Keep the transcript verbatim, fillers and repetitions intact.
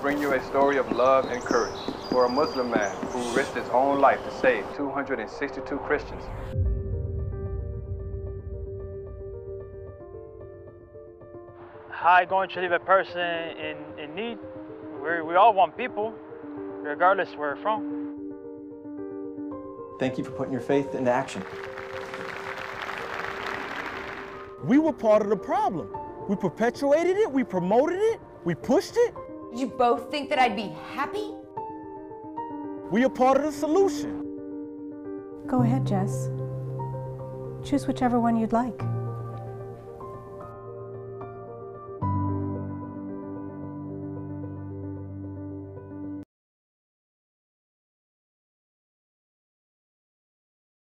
bring you a story of love and courage for a Muslim man who risked his own life to save two hundred sixty-two Christians. How are you going to leave a person in, in need? We're, we all want people, regardless where we're from. Thank you for putting your faith into action. We were part of the problem. We perpetuated it, we promoted it, we pushed it. Did you both think that I'd be happy? We are part of the solution. Go ahead, Jess. Choose whichever one you'd like.